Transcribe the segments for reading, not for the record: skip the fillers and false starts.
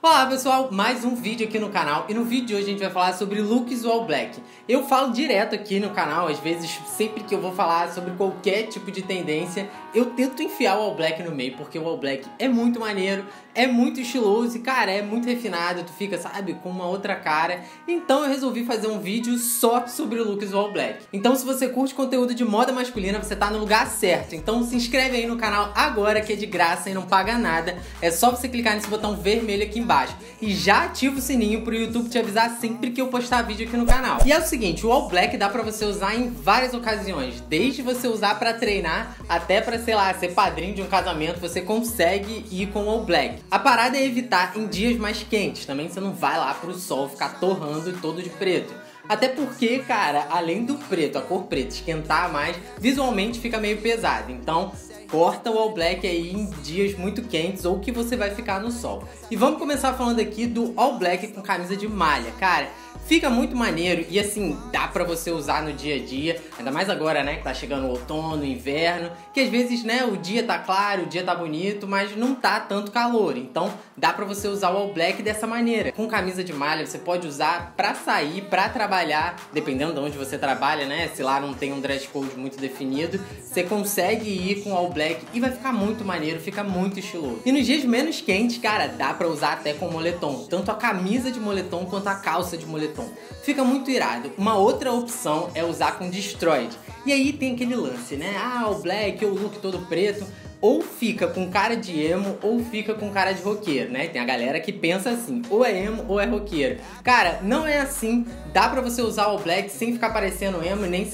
Olá pessoal, mais um vídeo aqui no canal e no vídeo de hoje a gente vai falar sobre looks do All Black. Eu falo direto aqui no canal, às vezes sempre que eu vou falar sobre qualquer tipo de tendência, eu tento enfiar o All Black no meio, porque o All Black é muito maneiro, é muito estiloso e cara, é muito refinado, tu fica, sabe, com uma outra cara. Então eu resolvi fazer um vídeo só sobre looks do All Black. Então se você curte conteúdo de moda masculina, você tá no lugar certo. Então se inscreve aí no canal agora que é de graça e não paga nada. É só você clicar nesse botão vermelho aqui embaixo. E já ativa o sininho pro YouTube te avisar sempre que eu postar vídeo aqui no canal. E é o seguinte, o All Black dá pra você usar em várias ocasiões. Desde você usar pra treinar, até pra, sei lá, ser padrinho de um casamento, você consegue ir com o All Black. A parada é evitar em dias mais quentes. Também você não vai lá pro sol ficar torrando todo de preto. Até porque, cara, além do preto, a cor preta esquentar mais, visualmente fica meio pesado. Então, corta o All Black aí em dias muito quentes ou que você vai ficar no sol. E vamos começar falando aqui do All Black com camisa de malha. Cara, fica muito maneiro e assim, dá pra você usar no dia a dia, ainda mais agora, né, que tá chegando o outono, inverno, que às vezes, né, o dia tá claro, o dia tá bonito, mas não tá tanto calor, então dá pra você usar o All Black dessa maneira. Com camisa de malha, você pode usar pra sair, pra trabalhar, dependendo de onde você trabalha, né, se lá não tem um dress code muito definido, você consegue ir com o All Black e vai ficar muito maneiro, fica muito estiloso. E nos dias menos quentes, cara, dá pra usar até com moletom, tanto a camisa de moletom quanto a calça de moletom. Fica muito irado. Uma outra opção é usar com Destroyed. E aí tem aquele lance, né? Ah, o black ou o look todo preto. Ou fica com cara de emo ou fica com cara de roqueiro, né? Tem a galera que pensa assim, ou é emo ou é roqueiro. Cara, não é assim. Dá pra você usar o black sem ficar parecendo emo nem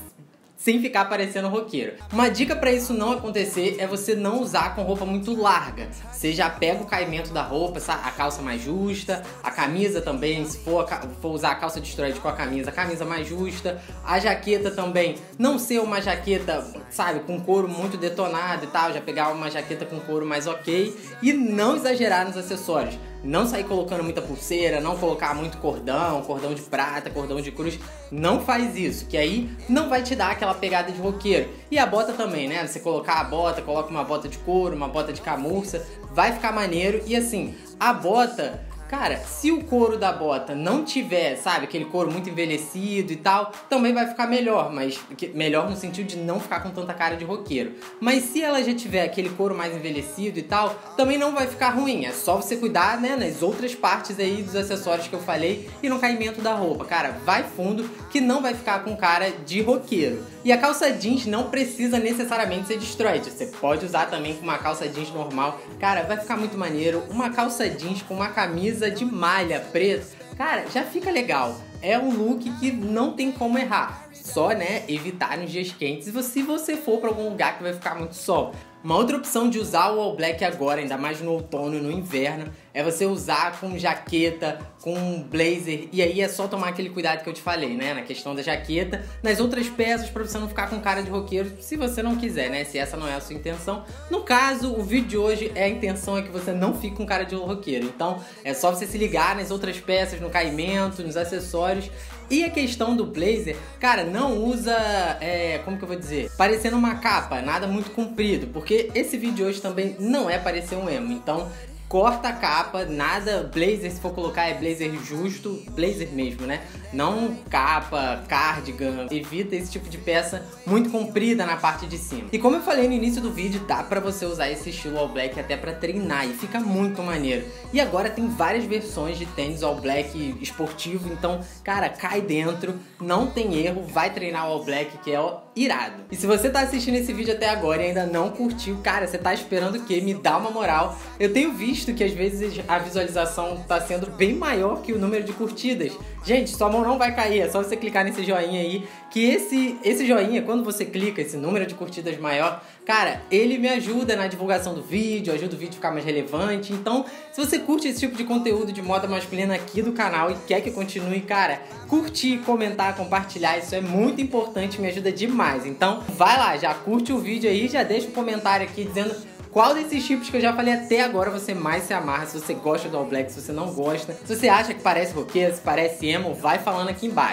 sem ficar parecendo roqueiro. Uma dica pra isso não acontecer é você não usar com roupa muito larga. Você já pega o caimento da roupa, a calça mais justa, a camisa também, se for usar a calça Destroyed com a camisa mais justa, a jaqueta também, não ser uma jaqueta, sabe, com couro muito detonado e tal, já pegar uma jaqueta com couro mais ok, e não exagerar nos acessórios. Não sair colocando muita pulseira, não colocar muito cordão de prata, cordão de cruz. Não faz isso, que aí não vai te dar aquela pegada de roqueiro. E a bota também, né? Você colocar a bota, coloca uma bota de couro, uma bota de camurça, vai ficar maneiro. E assim, a bota, cara, se o couro da bota não tiver, sabe, aquele couro muito envelhecido e tal, também vai ficar melhor, mas melhor no sentido de não ficar com tanta cara de roqueiro. Mas se ela já tiver aquele couro mais envelhecido e tal, também não vai ficar ruim. É só você cuidar, né, nas outras partes aí dos acessórios que eu falei e no caimento da roupa. Cara, vai fundo que não vai ficar com cara de roqueiro. E a calça jeans não precisa necessariamente ser Destroyed. Você pode usar também com uma calça jeans normal. Cara, vai ficar muito maneiro. Uma calça jeans com uma camisa de malha preta, cara, já fica legal. É um look que não tem como errar. Só, né, evitar nos dias quentes se você for para algum lugar que vai ficar muito sol. Uma outra opção de usar o All Black agora, ainda mais no outono e no inverno, é você usar com jaqueta, com blazer, e aí é só tomar aquele cuidado que eu te falei, né, na questão da jaqueta, nas outras peças pra você não ficar com cara de roqueiro, se você não quiser, né, se essa não é a sua intenção. No caso, o vídeo de hoje, a intenção é que você não fique com cara de roqueiro, então é só você se ligar nas outras peças, no caimento, nos acessórios. E a questão do blazer, cara, não usa, como que eu vou dizer, parecendo uma capa, nada muito comprido, porque esse vídeo de hoje também não é parecer um emo, então corta a capa, nada, blazer, se for colocar é blazer justo, blazer mesmo, né? Não capa, cardigan, evita esse tipo de peça muito comprida na parte de cima. E como eu falei no início do vídeo, dá pra você usar esse estilo All Black até pra treinar e fica muito maneiro. E agora tem várias versões de tênis All Black esportivo, então, cara, cai dentro, não tem erro, vai treinar o All Black que é irado. E se você tá assistindo esse vídeo até agora e ainda não curtiu, cara, você tá esperando o quê? Me dá uma moral. Eu tenho visto que às vezes a visualização tá sendo bem maior que o número de curtidas. Gente, sua mão não vai cair, é só você clicar nesse joinha aí, que esse joinha, quando você clica, esse número de curtidas maior, cara, ele me ajuda na divulgação do vídeo, ajuda o vídeo a ficar mais relevante. Então, se você curte esse tipo de conteúdo de moda masculina aqui do canal e quer que continue, cara, curtir, comentar, compartilhar, isso é muito importante, me ajuda demais. Então, vai lá, já curte o vídeo aí, já deixa um comentário aqui dizendo qual desses tipos que eu já falei até agora você mais se amarra, se você gosta do All Black, se você não gosta, se você acha que parece roqueiro, se parece emo, vai falando aqui embaixo.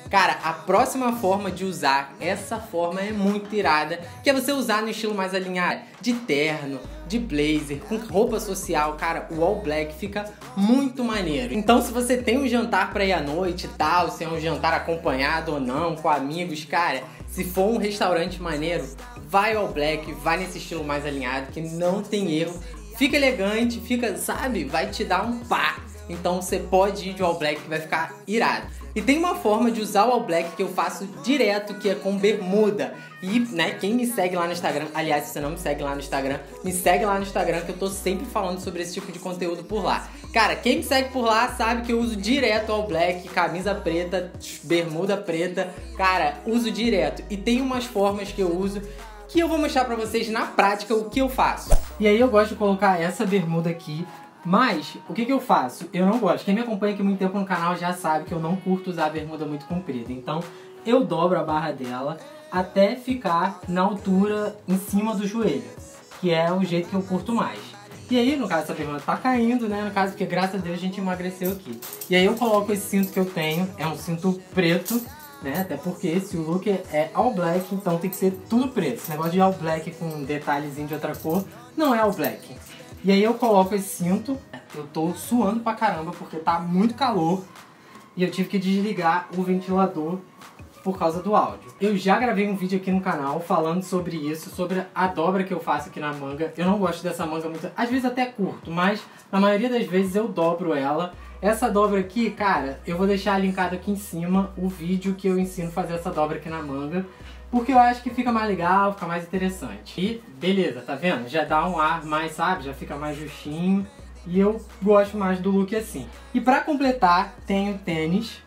Cara, a próxima forma de usar essa forma é muito irada, que é você usar no estilo mais alinhado, de terno, de blazer, com roupa social. Cara, o all black fica muito maneiro. Então se você tem um jantar pra ir à noite e tal, se é um jantar acompanhado ou não, com amigos, cara, se for um restaurante maneiro, vai all black, vai nesse estilo mais alinhado, que não tem erro. Fica elegante, fica, sabe, vai te dar um pá. Então você pode ir de all black que vai ficar irado. E tem uma forma de usar o all black que eu faço direto, que é com bermuda. E, né, quem me segue lá no Instagram, aliás, se você não me segue lá no Instagram, me segue lá no Instagram que eu tô sempre falando sobre esse tipo de conteúdo por lá. Cara, quem me segue por lá sabe que eu uso direto all black, camisa preta, bermuda preta. Cara, uso direto. E tem umas formas que eu uso que eu vou mostrar pra vocês na prática o que eu faço. E aí eu gosto de colocar essa bermuda aqui. Mas, o que eu faço? Eu não gosto. Quem me acompanha aqui muito tempo no canal já sabe que eu não curto usar a bermuda muito comprida. Então, eu dobro a barra dela até ficar na altura em cima do joelho, que é o jeito que eu curto mais. E aí, no caso, essa bermuda tá caindo, né? No caso, porque graças a Deus a gente emagreceu aqui. E aí eu coloco esse cinto que eu tenho, é um cinto preto, né? Até porque esse look é all black, então tem que ser tudo preto. Esse negócio de all black com detalhezinho de outra cor não é all black. E aí eu coloco esse cinto, eu tô suando pra caramba porque tá muito calor e eu tive que desligar o ventilador por causa do áudio. Eu já gravei um vídeo aqui no canal falando sobre isso, sobre a dobra que eu faço aqui na manga. Eu não gosto dessa manga muito, às vezes até curto, mas na maioria das vezes eu dobro ela. Essa dobra aqui, cara, eu vou deixar linkado aqui em cima o vídeo que eu ensino a fazer essa dobra aqui na manga. Porque eu acho que fica mais legal, fica mais interessante. E beleza, tá vendo? Já dá um ar mais, sabe? Já fica mais justinho. E eu gosto mais do look assim. E pra completar, tem o tênis.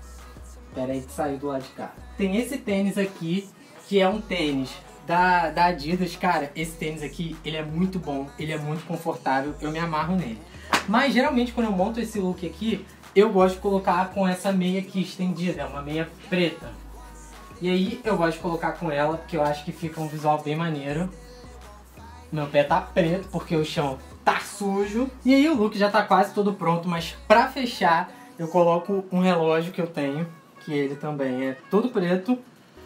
Pera aí que saiu do lado de cá. Tem esse tênis aqui, que é um tênis da Adidas. Cara, esse tênis aqui, ele é muito bom. Ele é muito confortável. Eu me amarro nele. Mas geralmente quando eu monto esse look aqui, eu gosto de colocar com essa meia aqui estendida. É uma meia preta. E aí eu gosto de colocar com ela, porque eu acho que fica um visual bem maneiro. Meu pé tá preto, porque o chão tá sujo. E aí o look já tá quase todo pronto, mas pra fechar, eu coloco um relógio que eu tenho, que ele também é todo preto.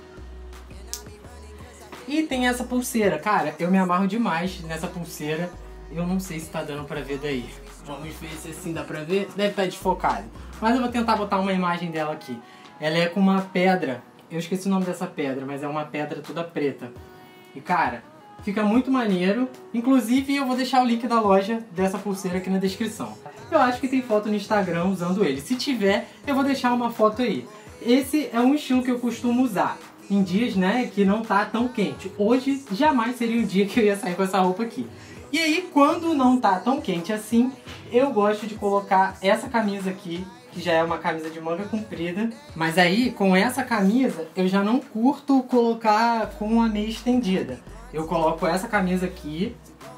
E tem essa pulseira. Cara, eu me amarro demais nessa pulseira. Eu não sei se tá dando pra ver daí. Vamos ver se assim dá pra ver. Deve estar desfocado. Mas eu vou tentar botar uma imagem dela aqui. Ela é com uma pedra. Eu esqueci o nome dessa pedra, mas é uma pedra toda preta. E cara, fica muito maneiro. Inclusive eu vou deixar o link da loja dessa pulseira aqui na descrição. Eu acho que tem foto no Instagram usando ele. Se tiver, eu vou deixar uma foto aí. Esse é um estilo que eu costumo usar em dias, né, que não tá tão quente. Hoje jamais seria um dia que eu ia sair com essa roupa aqui. E aí, quando não tá tão quente assim, eu gosto de colocar essa camisa aqui, que já é uma camisa de manga comprida. Mas aí, com essa camisa, eu já não curto colocar com a meia estendida. Eu coloco essa camisa aqui.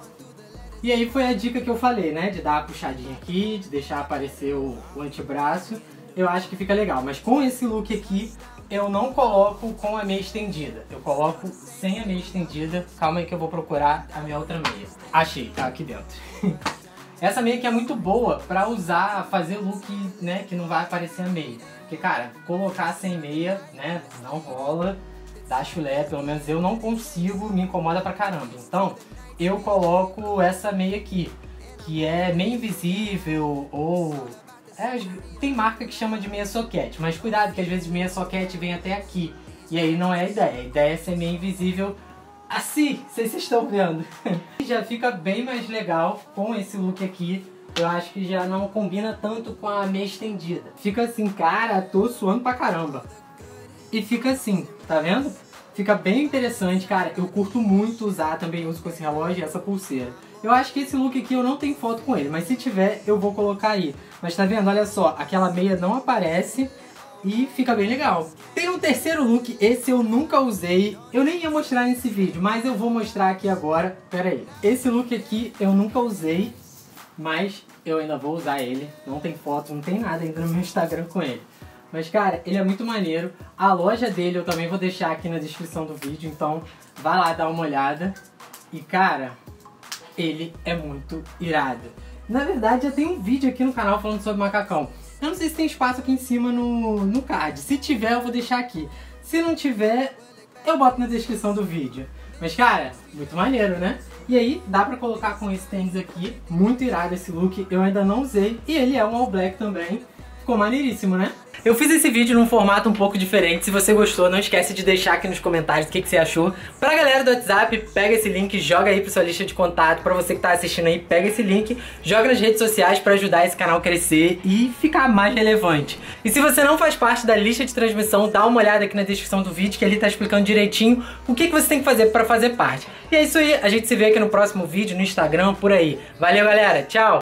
E aí foi a dica que eu falei, né? De dar uma puxadinha aqui, de deixar aparecer o antebraço. Eu acho que fica legal. Mas com esse look aqui, eu não coloco com a meia estendida. Eu coloco sem a meia estendida. Calma aí que eu vou procurar a minha outra meia. Achei, tá aqui dentro. Essa meia aqui é muito boa pra usar, fazer look, né, que não vai aparecer a meia. Porque, cara, colocar sem meia, né, não rola, dá chulé, pelo menos eu não consigo, me incomoda pra caramba. Então, eu coloco essa meia aqui, que é meia invisível ou... tem marca que chama de meia soquete, mas cuidado que às vezes meia soquete vem até aqui. E aí não é a ideia é ser meia invisível assim, não sei se vocês estão vendo. Já fica bem mais legal com esse look aqui. Eu acho que já não combina tanto com a meia estendida. Fica assim, cara, tô suando pra caramba. E fica assim, tá vendo? Fica bem interessante, cara. Eu curto muito usar, também uso com esse relógio e essa pulseira. Eu acho que esse look aqui eu não tenho foto com ele, mas se tiver eu vou colocar aí. Mas tá vendo? Olha só, aquela meia não aparece e fica bem legal. Tem um terceiro look, esse eu nunca usei. Eu nem ia mostrar nesse vídeo, mas eu vou mostrar aqui agora. Pera aí. Esse look aqui eu nunca usei, mas eu ainda vou usar ele. Não tem foto, não tem nada ainda no meu Instagram com ele. Mas, cara, ele é muito maneiro. A loja dele eu também vou deixar aqui na descrição do vídeo, então vai lá dar uma olhada. E, cara, ele é muito irado. Na verdade, já tem um vídeo aqui no canal falando sobre macacão. Eu não sei se tem espaço aqui em cima no card. Se tiver, eu vou deixar aqui. Se não tiver, eu boto na descrição do vídeo. Mas, cara, muito maneiro, né? E aí, dá pra colocar com esse tênis aqui. Muito irado esse look. Eu ainda não usei. E ele é um all black também. Ficou maneiríssimo, né? Eu fiz esse vídeo num formato um pouco diferente. Se você gostou, não esquece de deixar aqui nos comentários o que você achou. Pra galera do WhatsApp, pega esse link, joga aí pra sua lista de contato. Pra você que tá assistindo aí, pega esse link, joga nas redes sociais pra ajudar esse canal a crescer e ficar mais relevante. E se você não faz parte da lista de transmissão, dá uma olhada aqui na descrição do vídeo, que ali tá explicando direitinho o que você tem que fazer pra fazer parte. E é isso aí, a gente se vê aqui no próximo vídeo, no Instagram, por aí. Valeu, galera, tchau!